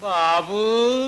బాబు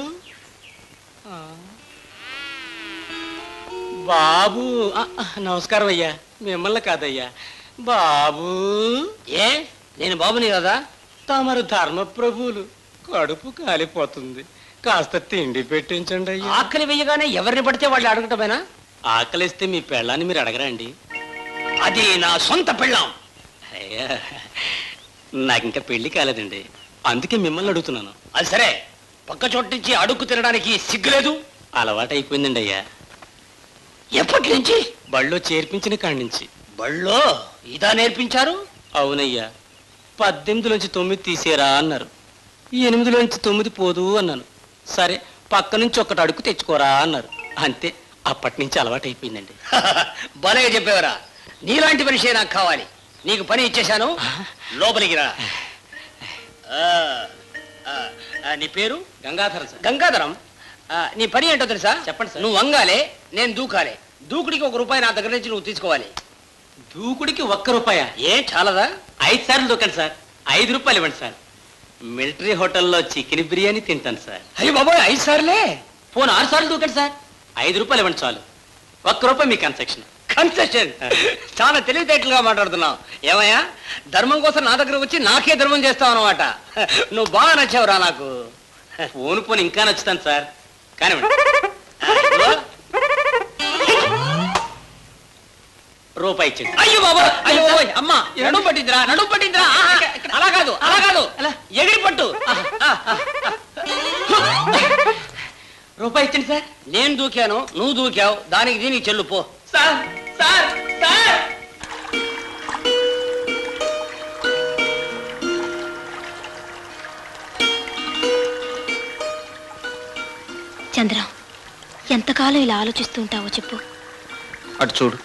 బాబు నమస్కారం అయ్యా, మిమ్మల్ని కాదయ్యా బాబు. ఏ నేను బాబుని కదా? తమరు ధర్మప్రభువులు, కడుపు కాలిపోతుంది, కాస్త తిండి పెట్టించండి అయ్యా. ఆకలి వేయగానే ఎవరిని పడితే వాళ్ళు అడగటమేనా? ఆకలిస్తే మీ పెళ్ళాన్ని మీరు అడగరా అండి? అది నా సొంత పెళ్ళాం. అయ్యా నాకు ఇంకా పెళ్లి కాలేదండి, అందుకే మిమ్మల్ని అడుగుతున్నాను. అది సరే, పక్క చోటు నుంచి అడుక్కు తినడానికి సిగ్గులేదు? అలవాటు అయిపోయిందండి అయ్యా. ఎప్పటి నుంచి? బళ్ళో చేర్పించిన కాడి నుంచి. బళ్ళో ఇదా నేర్పించారు? అవునయ్యా, 18లోంచి 9 తీసేరా అన్నారు, 8లోంచి 9 పోదు అన్నాను. సరే పక్క నుంచి ఒకటి అడుగు తెచ్చుకోరా అన్నారు, అంతే. అప్పటి నుంచి అలవాటు అయిపోయిందండి. భలే చెప్పేవరా, నీలాంటి మనిషే నాకు కావాలి. నీకు పని ఇచ్చేశాను, లోపలికి రా. నీ పేరు? గంగాధరం సార్. గంగాధరం, నీ పని ఏంటో తెలుసా? చెప్పండి సార్. నువ్వు వంగాలే, నేను దూకాలే. దూకుడికి ₹1 నా దగ్గర నుంచి నువ్వు తీసుకోవాలి. దూకుడికి ₹1? ఏం చాలదా? 5 సార్లు దూకండి సార్, ₹5 ఇవ్వండి సార్. మిలిటరీ హోటల్లో చికెన్ బిర్యానీ తింటాను సార్. అయ్యో బాబోయ్, 5 సార్లే? పోను 6 సార్లు దూకండి సార్, ₹5 ఇవ్వండి చాలు. ₹1 మీ కన్సెక్షన్. కన్సెషన్? చాలా తెలివితేటలుగా మాట్లాడుతున్నావు. ఏమయ్యా, ధర్మం కోసం నా దగ్గర వచ్చి నాకే ధర్మం చేస్తావు అన్నమాట. నువ్వు బాగా నచ్చావురా నాకు. పోను ఇంకా నచ్చుతాను సార్, కానీ ₹1 ఇచ్చింది. అయ్యో బాబా, అయ్యో బాబోయ్, అమ్మా నడుము పట్టిందిరా, నడుము పట్టిందిరా. అలా కాదు, అలా కాదు, ఎగిరి పట్టు. ₹1 ఇచ్చింది సార్. నేను దూకాను, నువ్వు దూకావు, దానికి దీనికి చెల్లు పో. సార్ సార్ సార్ చంద్రం, ఎంతకాలం ఇలా ఆలోచిస్తూ ఉంటావో చెప్పు. అటు చూడు,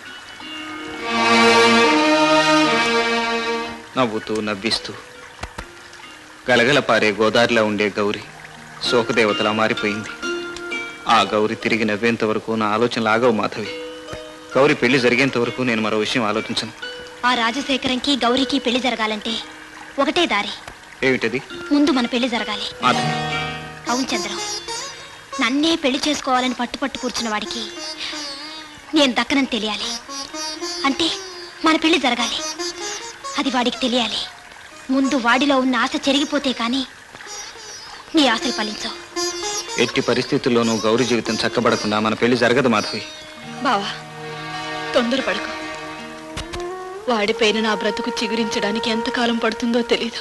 నవ్వుతూ నవ్విస్తూ గలగల పారే గోదారిలో ఉండే గౌరి శోకదేవతలా మారిపోయింది. ఆ గౌరి తిరిగి నవ్వేంత వరకు నా ఆలోచనలు ఆగవు మాధవి. గౌరి పెళ్లి జరిగేంత వరకు నేను మరో విషయం ఆలోచించను. ఆ రాజశేఖరంకి గౌరీకి పెళ్లి జరగాలంటే ఒకటే దారి. ఏమిటది? ముందు మన పెళ్లి జరగాలి. మాధవి, అవును చంద్రం, నన్నే పెళ్లి చేసుకోవాలని పట్టుపట్టు కూర్చున్న వాడికి నేను దక్కనని తెలియాలి. అంటే మన పెళ్లి జరగాలి, అది వాడికి తెలియాలి. ముందు వాడిలో ఉన్న ఆశ చెరిగిపోతే కానీ నీ ఆశలు ఫలించవు. ఎట్టి పరిస్థితుల్లోనూ గౌరి జీవితం చక్కబడకుండా మన పెళ్లి జరగదు మాధవి. బావా, తొందరపడకు. వాడిపైన నా బ్రతుకు చిగురించడానికి ఎంతకాలం పడుతుందో తెలీదు.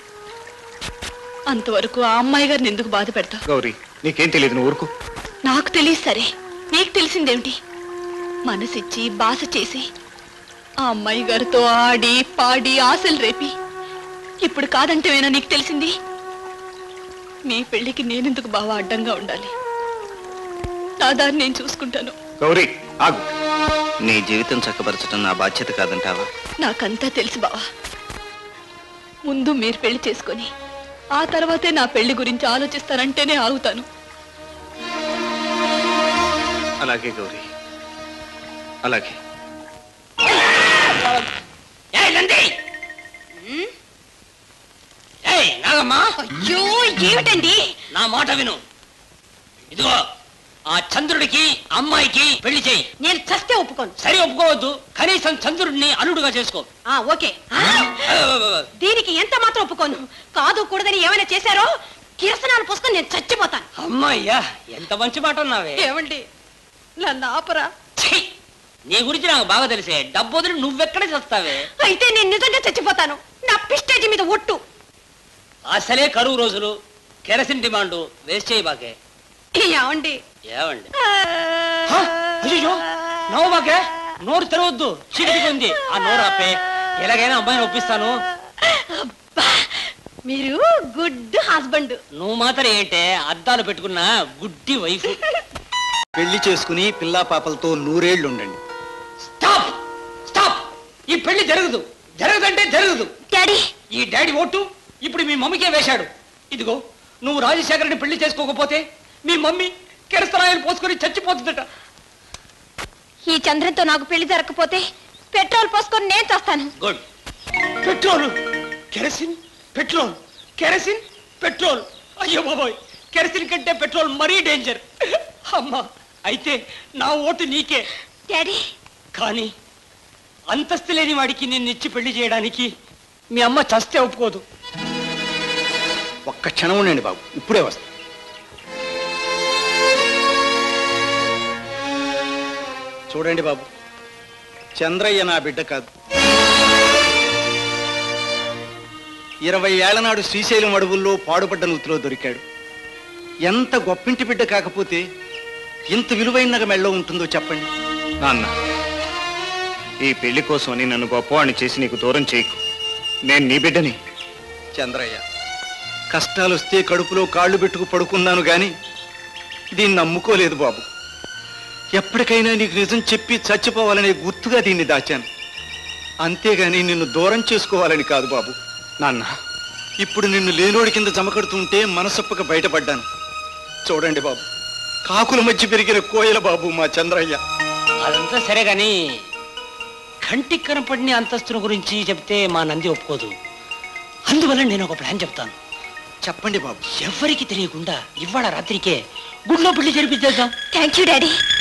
అంతవరకు ఆ అమ్మాయి గారిని ఎందుకు బాధ పెడతావు? గౌరీ, నీకేం తెలియదు, నువ్వు ఊరుకో. నాకు తెలియదు సరే, నీకు తెలిసిందేమిటి? మనసిచ్చి బాస చేసి ఆ అమ్మాయి గారితో ఆడి పాడి ఆశలు రేపి ఇప్పుడు కాదంటేవేనా నీకు తెలిసింది? మీ పెళ్లికి నేనెందుకు బావా అడ్డంగా ఉండాలి? నా దారి నేను చూసుకుంటాను. గౌరీ ఆగు, నీ జీవితం చక్కబరచడం నా బాధ్యత కాదంటావా? నాకంతా తెలుసు బావా. ముందు మీరు పెళ్లి చేసుకొని ఆ తర్వాతే నా పెళ్లి గురించి ఆలోచిస్తానంటేనే ఆగుతాను. అలాగే గౌరీ, అలాగే. నాగమ్మా, అయ్యో ఏమిటండి? నా మాట విను. ఇదిగో, ఆ చంద్రుడికి అమ్మాయికి పెళ్లి చేయి. నేను చస్తే ఒప్పుకోను. సరి ఒప్పుకోవద్దు, కనీసం చంద్రుడిని అల్లుడుగా చేసుకో. ఓకే, దీనికి ఎంత మాత్రం ఒప్పుకోను. కాదు కూడదని ఏమైనా చేశారో కిరసనాలు పోసుకొని నేను చచ్చిపోతాను. అమ్మాయ్యా, ఎంత మంచి మాట ఉన్నావే. ఏమండి, నన్ను ఆపరా? నీ గురించి నాకు బాగా తెలిసే. డబ్బు వదిలి నువ్వెక్కడ చేస్తావే? అయితే నేను నిజంగా చచ్చిపోతాను. నా పిస్టేజీ మీద ఒట్టు. అసలే కరువు రోజులు, కెరసిన్ డిమాండ్, వేస్ట్ చేయి బాకే. ఏమండి? ఏమండి? అయ్యో, నవ్వు బాకే, నోరు తెరవద్దు, చీకటికుంది. ఆ నోరు ఆపే, ఎలాగైనా అమ్మాయిని ఒప్పిస్తాను. మీరు గుడ్ హస్బెండ్. నువ్వు మాత్రం ఏంటే అద్దాలు పెట్టుకున్న గుడ్డి వైఫ్. పెళ్లి చేసుకుని పిల్లా పాపలతో 100 ఏళ్ళు ఉండండి. స్టాప్ స్టాప్, ఈ పెళ్లి జరగదు. జరగదంటే జరగదు. డాడీ, ఈ డాడీ ఓటు ఇప్పుడు మీ మమ్మీకే వేశాడు. ఇదిగో, నువ్వు రాజశేఖర్ని పెళ్లి చేసుకోకపోతే మీ మమ్మీ కిరసనాయలు పోసుకొని చచ్చిపోతుందట. ఈ చంద్రంతో నాకు పెళ్లి జరగకపోతే పెట్రోల్ పోసుకొని నేను చేస్తాను. Good. Petrol, kerosene, petrol, kerosene, petrol. అయ్యో బాబోయ్, కెరసిన్ కంటే పెట్రోల్ మరీ డేంజర్. అమ్మా, అయితే నా ఓటు నీకే. డాడీ, కానీ అంతస్తు లేని వాడికి నిన్ను ఇచ్చి పెళ్లి చేయడానికి మీ అమ్మ చస్తే ఒప్పుకోదు. ఒక్క క్షణం ఉండండి బాబు, ఇప్పుడే వస్తా. చూడండి బాబు, చంద్రయ్య నా బిడ్డ కాదు. 20 ఏళ్ల నాడు శ్రీశైలం అడవుల్లో పాడుపడ్డ నూతిలో దొరికాడు. ఎంత గొప్పింటి బిడ్డ కాకపోతే ఇంత విలువైన నగ మెళ్ళో ఉంటుందో చెప్పండి. నాన్న, ఈ పెళ్లి కోసమని నన్ను గొప్పవాణ్ణి చేసి నీకు దూరం చేయకు. నేను నీ బిడ్డని. చంద్రయ్య, కష్టాలు వస్తే కడుపులో కాళ్ళు పెట్టుకు పడుకున్నాను గాని దీన్ని నమ్ముకోలేదు బాబు. ఎప్పటికైనా నీకు నిజం చెప్పి చచ్చిపోవాలనే గుర్తుగా దీన్ని దాచాను, అంతేగాని నిన్ను దూరం చేసుకోవాలని కాదు బాబు. నాన్న, ఇప్పుడు నిన్ను లేనోడి కింద జమకడుతుంటే మనసొప్పక బయటపడ్డాను. చూడండి బాబు, కాకుల మధ్య పెరిగిన కోయల బాబు మా చంద్రయ్య. అదంతా సరే గాని కంటికి కనపడిన అంతస్తుల గురించి చెప్తే మా నంది ఒప్పుకోదు. అందువల్ల నేను ఒక ప్లాన్ చెప్తాను. చెప్పండి బాబు. ఎవరికి తెలియకుండా ఇవాళ రాత్రికే గుడిలో పెళ్లి జరిపిద్దాం. Thank you daddy.